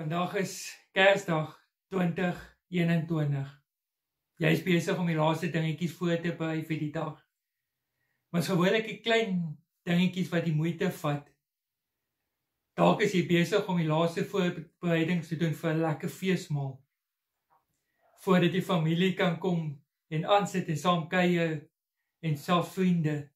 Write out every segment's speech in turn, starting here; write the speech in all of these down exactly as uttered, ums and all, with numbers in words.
Vandag is Kersdag twintig eenentwintig. Jy is besig om die laaste dingetjies voor te berei vir die dag. Maar is gewoonlik die klein dingetjies wat die moeite vat. Dalk is jy besig om die laaste voorbereidings te doen vir 'n lekker feesmaal. Voordat die familie kan kom en aansit en saam kuier en self vriende.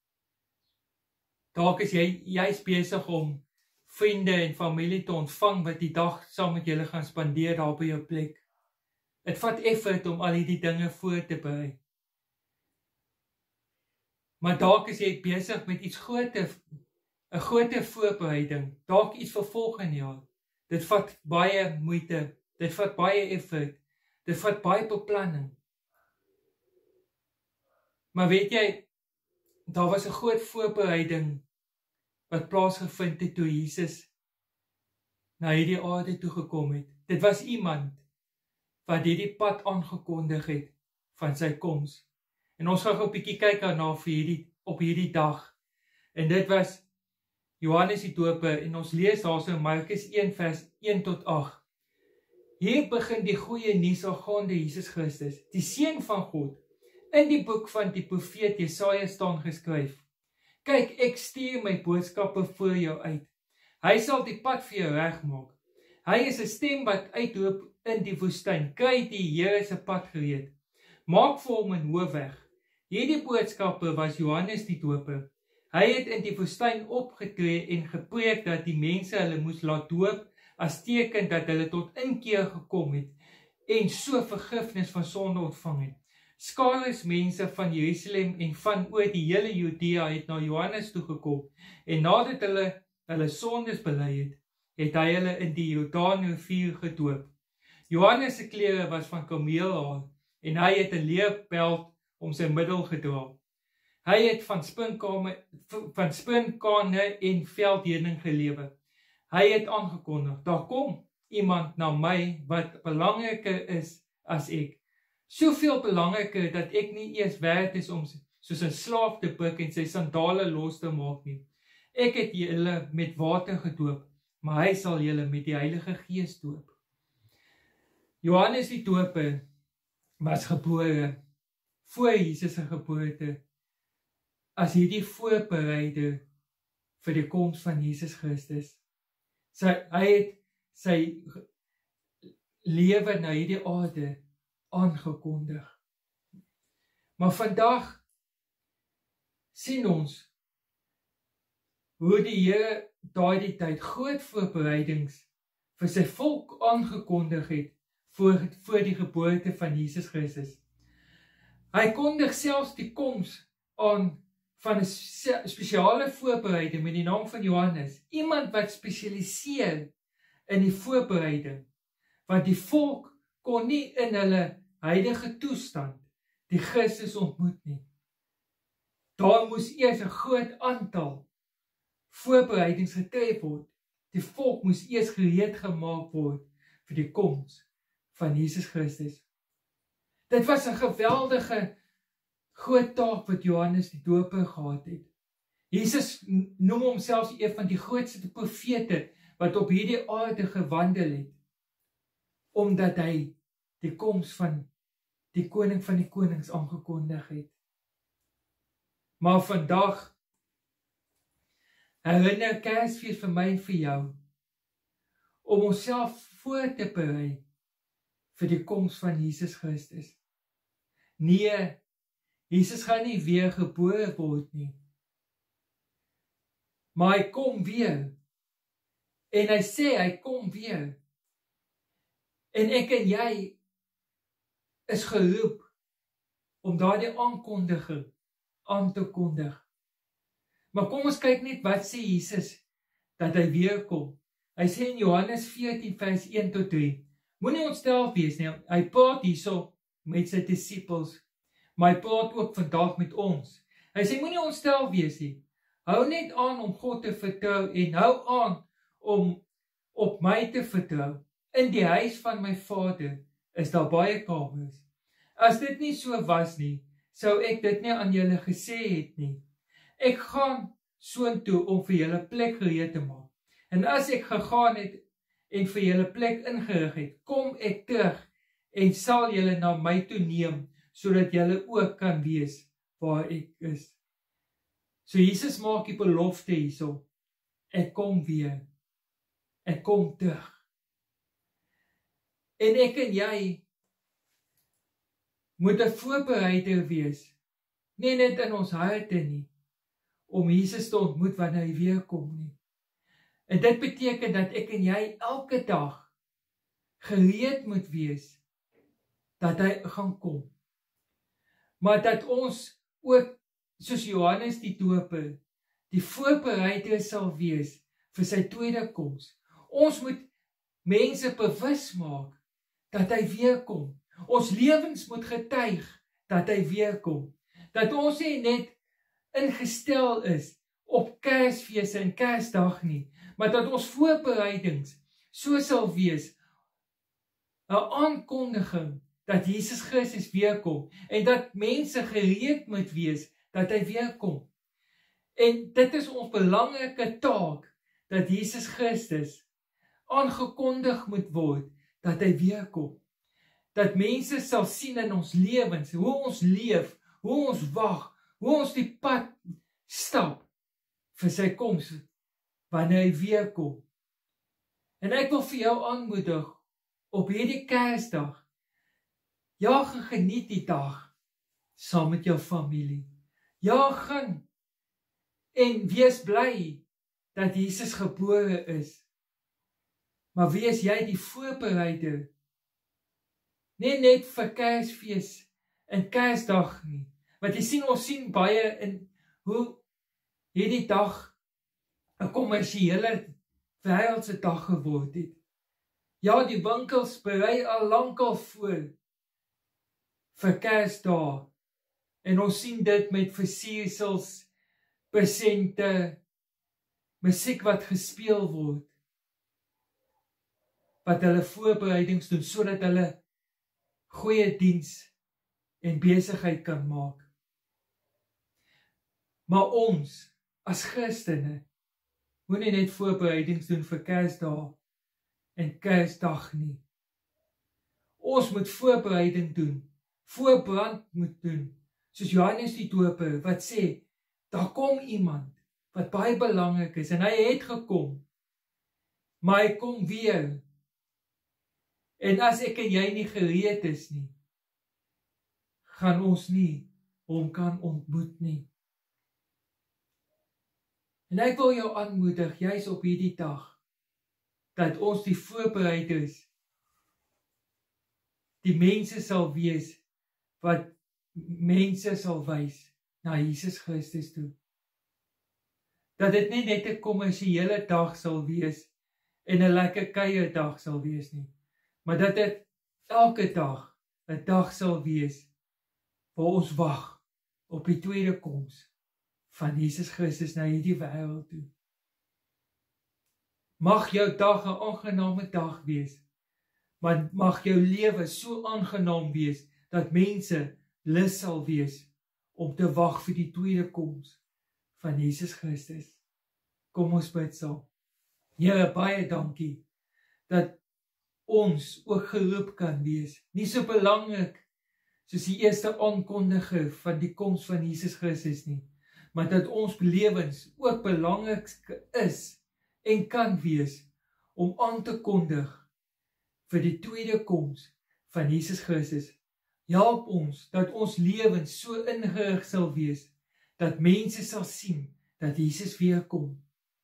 Dalk is jy jy's besig om vriende en familie te ontvang wat die dag saam met julle gaan spandeer daar by jou plek. Het vat effort om al die dinge voor te berei. Maar dalk is jy besig met iets groter, 'n groter voorbereiding, dalk iets vir volgende jaar. Dit vat baie moeite, dit vat baie effort, dit vat baie beplanning. Maar weet jy, daar was 'n groot voorbereiding wat plaasgevind het toe Jesus na hierdie aarde toe gekom het. Dit was iemand wat hierdie pad aangekondig het van sy koms. En ons gaan gou 'n bietjie kyk daarna vir hierdie op hierdie dag. En dit was Johannes die Doper en ons lees daarso in Markus een vers een tot agt. Hier begin die goeie nuus aangaande Jesus Christus, die seun van God. In die boek van die profeet Jesaja staan geskryf: Kyk, ek stuur my boodskappe voor jou uit. Hy sal die pad vir jou regmaak. Hy is 'n stem wat uitroep in die woestyn: Kry die Here se pad gereed. Maak vir hom 'n hoofweg. Hierdie boodskappe was Johannes die Doper. Hy het in die woestyn opgetree en gepreek dat die mense hulle moes laat doop as teken dat hulle tot inkeer gekom het en so vergifnis van sonde ontvang het. Skares mense van Jerusalem en van oor die hele Judea het na Johannes toegekom en nadat hulle hulle sondes bely het, het hy hulle in die Jordaanrivier gedoop. Johannes se klere was van kameelhaar en hy het 'n leerbeld om sy middel gedra. Hy het van spinkane van spinkane en veldheuning gelewe. Hy het aangekondig: Daar kom iemand na my wat belangriker is as ek. Soveel belangriker dat ek nie eers werd is om soos 'n slaaf te buig en sy sandale los te maak nie. Ek het julle met water gedoop, maar hy sal julle met die Heilige Gees doop. Johannes die Doper was gebore voor Jesus se geboorte as hierdie voorbereider vir die koms van Jesus Christus. Sy, hy het sy lewe na hierdie aarde aangekondig. Maar vandag sien ons hoe die Here daardie tyd groot voorbereidings vir sy volk aangekondig het voor, voor die geboorte van Jesus Christus. Hy kondig selfs die koms aan van 'n spesiale voorbereiding met die naam van Johannes, iemand wat spesialiseer in die voorbereiding, want die volk kon nie in hulle huidige toestand die Christus ontmoet nie. Daar moes eers 'n groot aantal voorbereidings getref word. Die volk moes eers gereed gemaak word vir die koms van Jesus Christus. Dit was 'n geweldige groot taak wat Johannes die Doper gehad het. Jesus noem homself een van die grootste profete wat op hierdie aarde gewandel het, omdat hy die koms van die koning van die konings aangekondig het. Maar vandag herinner Kersfees vir my en vir jou om onsself voor te berei vir die koms van Jesus Christus. Nee, Jesus gaan nie weer gebore word nie, maar hy kom weer, en hy sê hy kom weer, en ek en jy is geroep om daardie aankondiging aan te kondig. Maar kom ons kyk net wat sê Jesus dat hy weer kom. Hy sê in Johannes veertien vers een tot drie, moenie ontstel wees nie. Hy praat hierso met sy disippels, maar hy praat ook vandag met ons. Hy sê moenie ontstel wees nie. Hou net aan om God te vertrou en hou aan om op my te vertrou. In die huis van my Vader is daar baie kamers. As dit nie so was nie, sou ek dit nie aan julle gesê het nie. Ek gaan soontoe om vir julle plek gereed te maak. En as ek gegaan het en vir julle plek ingerig het, kom ek terug en sal julle na my toe neem, sodat julle ook kan wees waar ek is. So Jesus maak die belofte hierso, ek kom weer, ek kom terug. En ek en jy moet 'n voorbereider wees, nie net in ons harte nie, om Jesus te ontmoet wanneer hy weer kom nie. En dit beteken dat ek en jy elke dag gereed moet wees, dat hy gaan kom. Maar dat ons ook, soos Johannes die Doper, die voorbereider sal wees vir sy tweede koms. Ons moet mense bewus maak dat hy weer kom. Ons lewens moet getuig dat hy weer kom. Dat ons nie net ingestel is op Kersfees en Kersdag nie, maar dat ons voorbereidings so sal wees, 'n aankondiging dat Jesus Christus weer kom, en dat mense gereed moet wees dat hy weer kom. En dit is ons belangrike taak, dat Jesus Christus aangekondig moet word, dat hy weer kom. Dat mense sal sien in ons lewens, hoe ons leef, hoe ons wag, hoe ons die pad stap vir sy koms, wanneer hy weer kom. En ek wil vir jou aanmoedig, op hierdie Kersdag, ja, gaan geniet die dag, saam met jou familie. Ja, gaan, en wees bly, dat Jesus gebore is. Maar wees jy die voorbereider, nie net vir Kersfees en Kersdag nie. Want jy sien, ons sien baie in hoe hierdie dag 'n kommersiële wêreldse dag geword het. Ja, die winkels berei al lankal voor vir Kersdae. En ons sien dit met versiersels, presente, musiek wat gespeel word, wat hulle voorbereidings doen, sodat hulle goeie diens en besigheid kan maak. Maar ons, as Christene, moet nie net voorbereidings doen vir Kersdae en Kersdag nie. Ons moet voorbereiding doen, voorbrand moet doen, soos Johannes die Doper, wat sê, daar kom iemand, wat baie belangrik is, en hy het gekom, maar hy kom weer. En as ek en jy nie gereed is nie, gaan ons nie hom kan ontmoet nie. En ek wil jou aanmoedig, juis op hierdie dag, dat ons die voorbereiders, die mense sal wees, wat mense sal wys na Jesus Christus toe. Dat dit nie net 'n kommersiële dag sal wees, en 'n lekker kuierdag sal wees nie, maar dat dit elke dag 'n dag sal wees, waar ons wag op die tweede koms van Jesus Christus na hierdie wêreld toe. Mag jou dag 'n aangename dag wees, maar mag jou lewe so aangenaam wees, dat mense lus sal wees, om te wag vir die tweede koms van Jesus Christus. Kom ons bid saam. Here, baie dankie, dat ons ook geroep kan wees, nie so belangrik, soos die eerste aankondiger van die koms van Jesus Christus nie, maar dat ons lewens ook belangrik is, en kan wees, om aan te kondig, vir die tweede koms van Jesus Christus. Help ons, dat ons lewens so ingerig sal wees, dat mense sal sien, dat Jesus weer kom.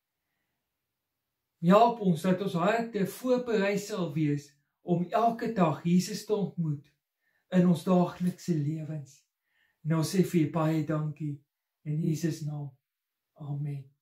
Help ons, dat ons harte voorberei sal wees, om elke dag Jesus te ontmoet, in ons daaglikse lewens. En ons sê vir baie dankie, in Jesus naam. Amen.